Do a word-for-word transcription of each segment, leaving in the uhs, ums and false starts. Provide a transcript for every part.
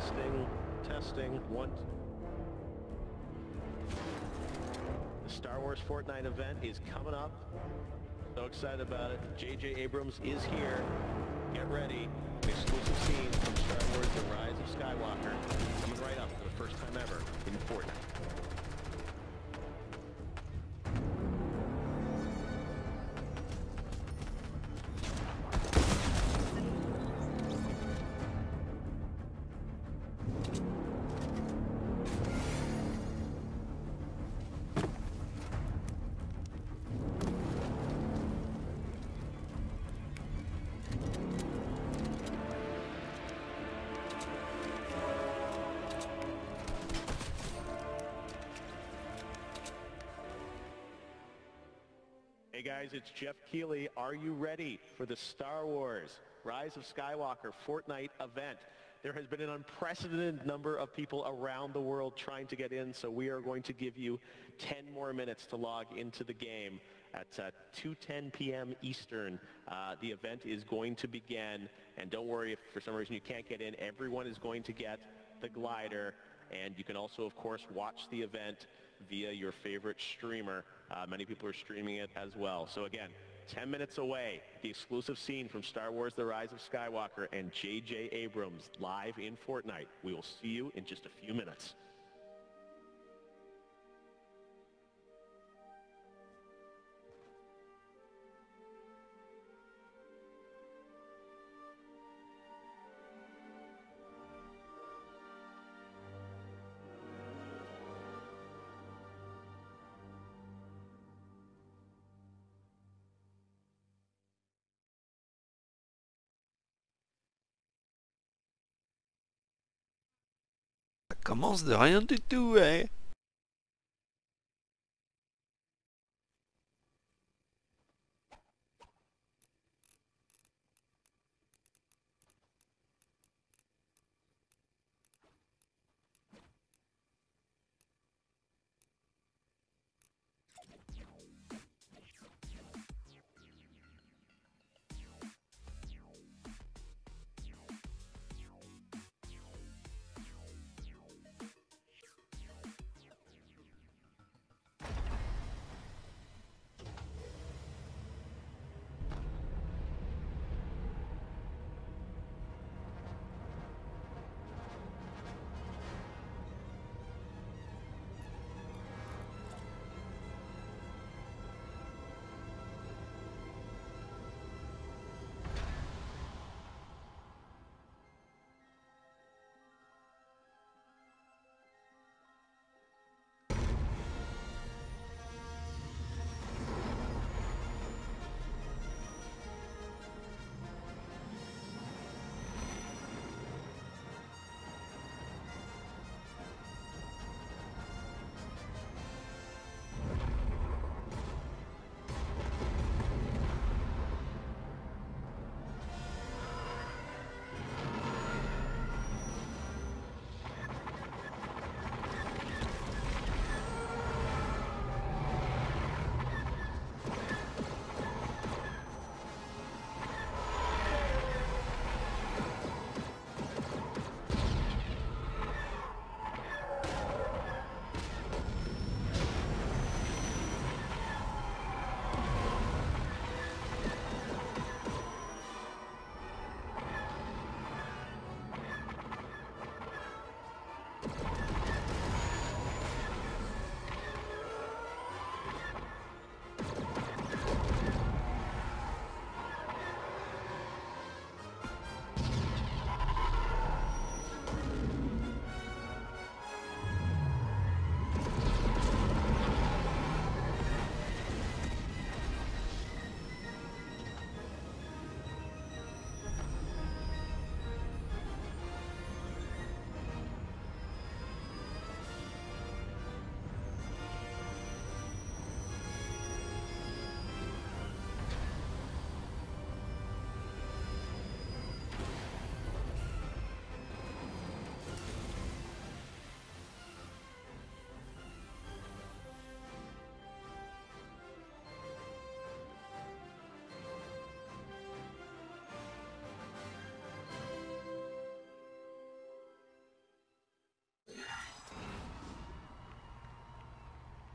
Testing, testing, one. The Star Wars Fortnite event is coming up. So excited about it. J J Abrams is here. Get ready. An exclusive scene from Star Wars The Rise of Skywalker coming right up for the first time ever in Fortnite. Hey guys, it's Jeff Keighley. Are you ready for the Star Wars Rise of Skywalker Fortnite event? There has been an unprecedented number of people around the world trying to get in, so we are going to give you ten more minutes to log into the game at uh, two ten p m Eastern. Uh, the event is going to begin, and don't worry if for some reason you can't get in. Everyone is going to get the glider, and you can also, of course, watch the event via your favorite streamer. Uh, many people are streaming it as well. So again, ten minutes away, the exclusive scene from Star Wars The Rise of Skywalker and J J Abrams live in Fortnite. We will see you in just a few minutes. Ça commence de rien du tout, hein?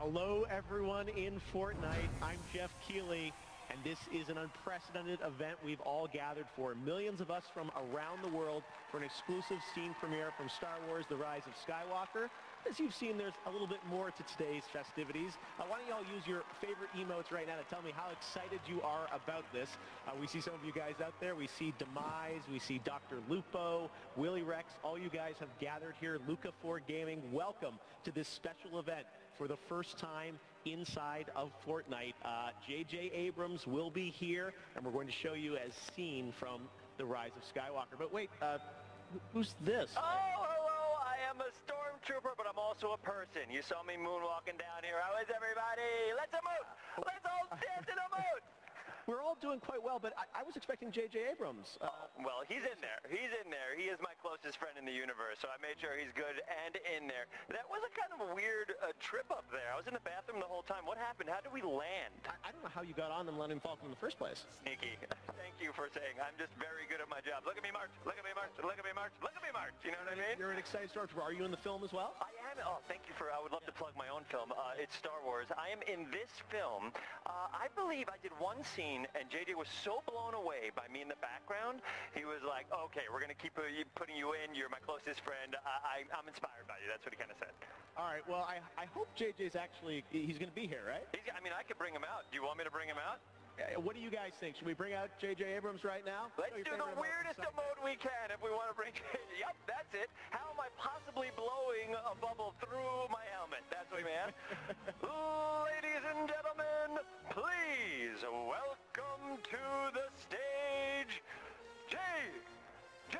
Hello, everyone in Fortnite. I'm Jeff Keighley, and this is an unprecedented event we've all gathered for. Millions of us from around the world for an exclusive scene premiere from Star Wars: The Rise of Skywalker. As you've seen, there's a little bit more to today's festivities. Uh, why don't y'all use your favorite emotes right now to tell me how excited you are about this. Uh, we see some of you guys out there. We see Demise. We see Doctor Lupo, Willie Rex. All you guys have gathered here. Luca four Gaming, welcome to this special event. For the first time inside of Fortnite, uh, J J Abrams will be here, and we're going to show you as seen from The Rise of Skywalker. But wait, uh, who's this? Oh, hello, I am a stormtrooper, but I'm also a person. You saw me moonwalking down here. How is everybody? Let's emote! Let's all dance and emote! We're all doing quite well, but I, I was expecting J J Abrams. Uh, oh, well, he's in there. He's in there. He is my closest friend in the universe, so I made sure he's good and in there. That was a kind of a weird uh, trip up there. I was in the bathroom the whole time. What happened? How did we land? I, I don't know how you got on them letting him fall in the first place. Sneaky. Thank you for saying I'm just very good at my job. Look at me march. Look at me march. Look at me march. Look at me march. You know what I mean? You're an excited stormtrooper. Are you in the film as well? I am. Oh, thank you for, I would love to plug my own film. Uh, it's Star Wars. I am in this film. Uh, I believe I did one scene, and J J was so blown away by me in the background. He was like, okay, we're going to keep uh, putting you in. You're my closest friend. I, I, I'm inspired by you. That's what he kind of said. All right. Well, I, I hope J J's actually, he's going to be here, right? He's, I mean, I could bring him out. Do you want me to bring him out? Uh, what do you guys think? Should we bring out J J Abrams right now? Let's do the weirdest emote we can if we want to bring Yep, that's it. How am I possibly blowing a bubble through my helmet? That's what, man. Ladies and gentlemen, please welcome to the stage, J J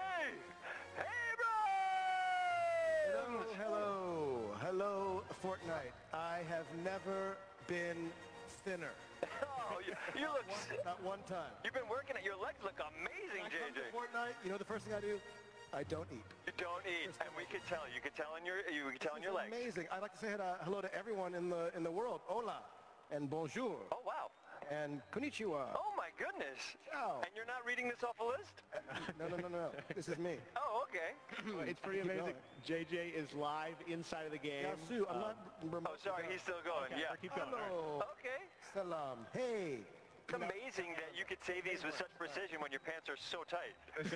Abrams! Hello, hello, hello, Fortnite. I have never been thinner. Oh, you, you look... One, not one time. You've been working at... Your legs look amazing, I J J. come to Fortnite, you know the first thing I do? I don't eat. You don't eat, and we could tell. You could tell in your... You could tell in your legs. Amazing. I'd like to say uh, hello to everyone in the in the world. Hola, and bonjour. Oh, wow. And konnichiwa. Oh, my goodness. Ciao. And you're not reading this off a list? No, no, no, no. This is me. Oh, okay. It's pretty Keep amazing. going. J J is live inside of the game. Yeah, Sue, I'm Um, not... Oh, sorry, he's still going. okay, Yeah. Keep going. All right. Hello. Okay. Salam. Hey. It's amazing that you could say these with such precision when your pants are so tight.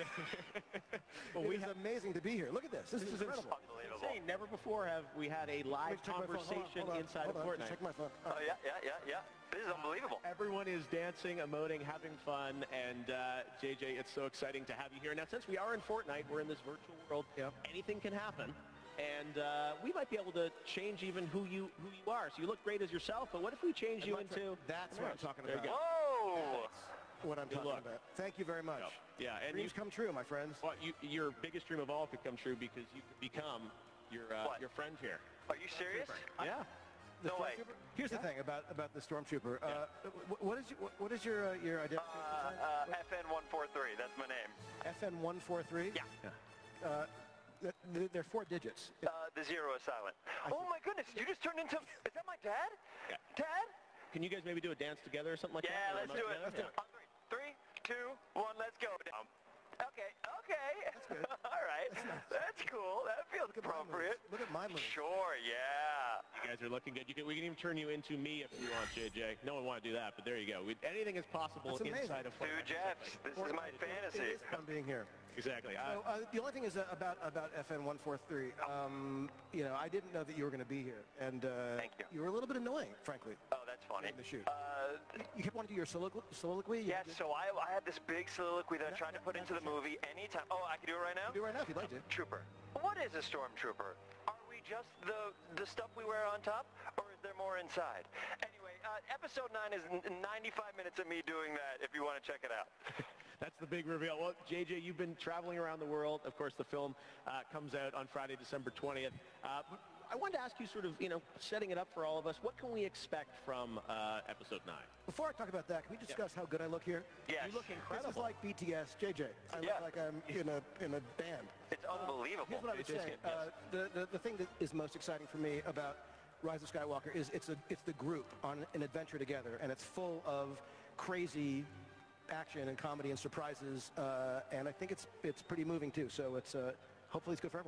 Well, It we is have amazing to be here. Look at this. This, is incredible. Unbelievable. insane. Never before have we had a live Check my phone. Hold on, conversation hold on, inside hold of on. Fortnite. Check my phone. Oh, yeah, yeah, yeah, yeah. This is unbelievable. Everyone is dancing, emoting, having fun, and uh, J J, it's so exciting to have you here. Now, since we are in Fortnite, we're in this virtual world. Yep. Anything can happen, and uh, we might be able to change even who you who you are. So you look great as yourself, but what if we change you I'd like to- into? That's what I'm talking There you about. go. Whoa! What I'm Good talking luck. about. Thank you very much. Yeah, and Dreams you, come true, my friends. well, you, your biggest dream of all could come true because you could become your uh, What? your friend here. Are you serious? Yeah. The No way. Stormtrooper? Here's the thing about about the Stormtrooper. Uh, wh- what is your, what- what is your uh, your identity? Uh, uh, F N one forty-three, that's my name. F N one forty-three. Yeah. Uh, th- th- they're four digits. Uh, the zero is silent. Oh my goodness, you just turned into... Is that my dad? Yeah. Dad? Can you guys maybe do a dance together or something like Yeah, that? let's do it. Let's do it. On three, three, two, one, let's go. Um, okay, okay. That's good. All right. That's cool. That feels Look at my appropriate. moves. Look at my moves. Sure, yeah. You guys are looking good. You can, we can even turn you into me if you want, J J. No one want to do that, but there you go. We, anything is possible That's amazing. inside of Two Fortnite. Jeffs. This is my It fantasy. is fun being here. Exactly. So, Uh, uh, the only thing is uh, about about F N one forty-three. Um, you know, I didn't know that you were going to be here, and uh, Thank you. you were a little bit annoying, frankly. Oh, that's funny. In the shoot. Uh, You kept wanting to do your soliloquy. soliloquy. You yes, did- so I, I had this big soliloquy that I'm That- trying to that- put into the that's- movie anytime. Oh, I can do it right now? Do it right now if you'd like to. Trooper. What is a stormtrooper? Are we just the the stuff we wear on top, or is there more inside? Anyway, uh, episode nine is n- ninety-five minutes of me doing that. If you want to check it out. That's the big reveal. Well, J J, you've been traveling around the world. Of course, the film uh, comes out on Friday, December twentieth. Uh, I wanted to ask you, sort of, you know, setting it up for all of us, what can we expect from uh, episode nine? Before I talk about that, can we discuss how good I look here? Yes. You look incredible. This is like B T S, J J. I Yeah. look like I'm in a in a band. It's unbelievable. Here's what I would It is say. good, yes. Uh, the, the the thing that is most exciting for me about Rise of Skywalker is it's a it's the group on an adventure together, and it's full of crazy action and comedy and surprises, uh, and I think it's it's pretty moving too. So it's uh, hopefully it's good for everyone.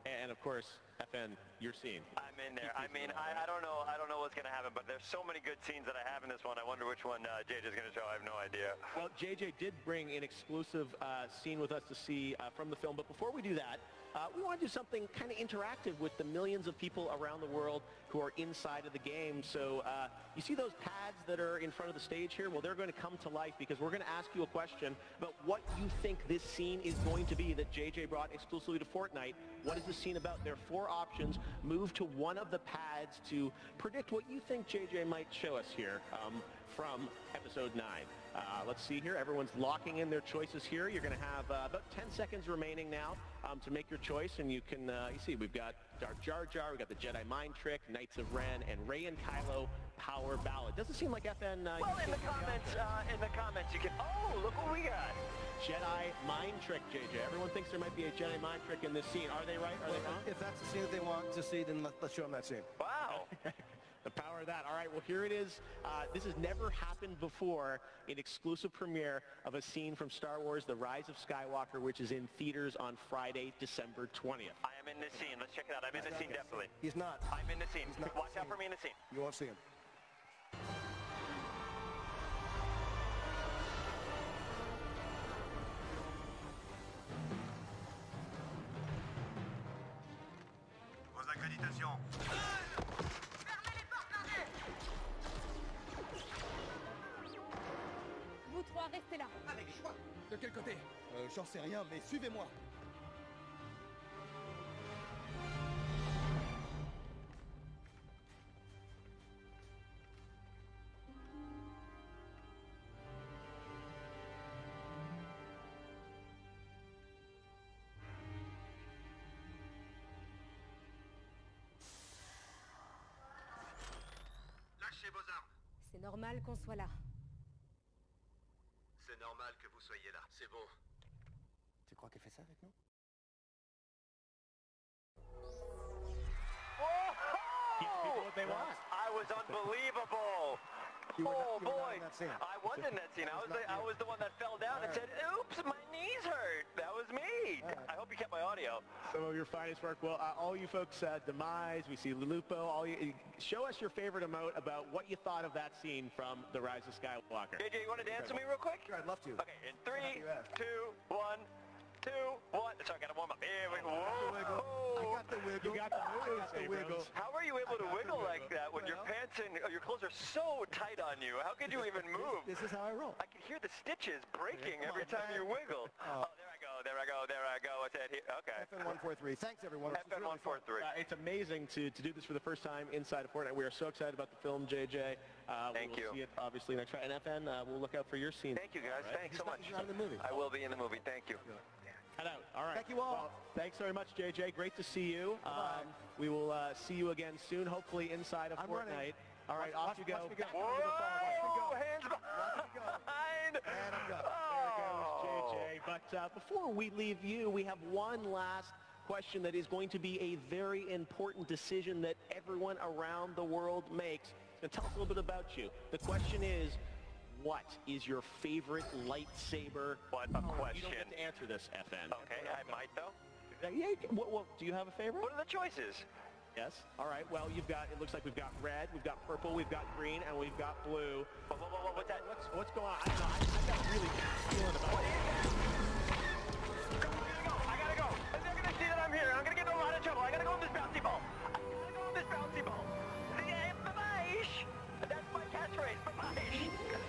And of course, F N, your scene. I'm in there. I mean, I, I don't know. I don't know what's going to happen, but there's so many good scenes that I have in this one. I wonder which one uh, J J's going to show. I have no idea. Well, J J did bring an exclusive uh, scene with us to see uh, from the film. But before we do that, uh, we want to do something kind of interactive with the millions of people around the world who are inside of the game. So uh, you see those pads that are in front of the stage here? Well, they're going to come to life because we're going to ask you a question about what you think this scene is going to be that J J brought exclusively to Fortnite. What is the scene about? There are four options. Move to one of the pads to predict what you think J J might show us here um, from episode nine. Uh, let's see here. Everyone's locking in their choices here. You're going to have uh, about ten seconds remaining now um, to make your choice. And you can, uh, you see, we've got Darth Jar Jar, we've got the Jedi Mind Trick, Knights of Ren, and Rey and Kylo Power Ballad. Doesn't seem like F N... Uh, well, in the comments, uh, in the comments, you can... Oh, look what we got. Jedi Mind Trick, J J. Everyone thinks there might be a Jedi Mind Trick in this scene. Are they right? Are they wrong? If that's the scene that they want to see, then let, let's show them that scene. Wow. The power of that. All right, well, here it is. Uh, this has never happened before, an exclusive premiere of a scene from Star Wars The Rise of Skywalker, which is in theaters on Friday, December twentieth. I am in this scene. Let's check it out. I'm in the scene, definitely. He's not. I'm in the scene. He's not Watch in the out for me in the scene. You won't see him. Vos accréditations. Fermez les portes, bordel! Vous trois, restez là. Avec choix. De quel côté euh, J'en sais rien, mais suivez-moi. Lâchez vos armes. C'est normal qu'on soit là. C'est normal que vous soyez là. C'est bon. Tu crois qu'elle fait ça avec nous? Whoa! what they want. I was unbelievable. You were not- Oh you were not boy! in that scene. I was in that scene. I was not the, I you. was the one that fell down and All said, "Oops, my knees hurt." That was me. All right. I hope you kept my audio. Some of your finest work. Well, uh, all you folks, uh, Demise, we see Lulupo, all you, show us your favorite emote about what you thought of that scene from The Rise of Skywalker. J J, you want to dance with me real quick? Sure, I'd love to. Okay, in three, you asked. two, one, two, one. Sorry, I got to warm up. Here we go. I got the wiggle. You got the I moves, got the Abrams. wiggle. How are you able to I got the wiggle like wiggle. that when your Well- pants and uh, your clothes are so tight on you? How could you even move? This is how I roll. I can hear the stitches breaking Come every on, time man. you wiggle. Oh. Oh, there I go, there I go, there I go. What's that here? Okay. F N one four three. Thanks, everyone. This F was N really one four fun. three. Uh, it's amazing to, to do this for the first time inside of Fortnite. We are so excited about the film, J J. Uh, Thank we'll you. see it obviously next Friday. And F N, uh, we'll look out for your scene. Thank you, guys. All right. Thanks He's so not- much. he's not in the movie. I will be in the movie. Thank you. Head out. All right. Thank you all. Well, thanks very much, J J. Great to see you. Um, we will uh, see you again soon, hopefully inside of I'm Fortnite. running. All right, Watch- off you go. watch me go. Back over the phone. Watch me Whoa! go. Hands me go. behind. And I'm gone. There Oh. goes J J. But uh, before we leave you, we have one last question that is going to be a very important decision that everyone around the world makes. And tell us a little bit about you. The question is, what is your favorite lightsaber? What a You don't question. get to answer this, F N. Okay, I might though. Uh, yeah, you can- what, what, do you have a favorite? What are the choices? Yes. All right. Well, you've got, it looks like we've got red, we've got purple, we've got green, and we've got blue. What, what, what, what's that? What's, what's going on? I don't know. I, I've got a really bad feeling about What it. is that? Go, I gotta go. I gotta go. They're gonna see that I'm here. I'm gonna get in a lot of trouble. I gotta go on this bouncy ball. I gotta go on this bouncy ball. Yeah, bye-bye. That's my catchphrase. Bye-bye.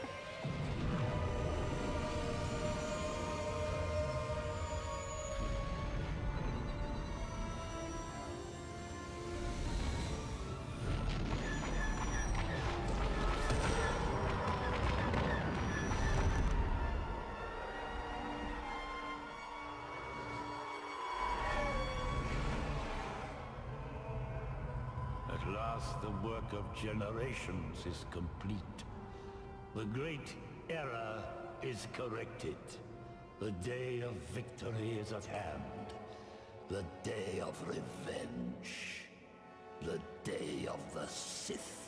At last the work of generations is complete. The great error is corrected. The day of victory is at hand. The day of revenge. The day of the Sith.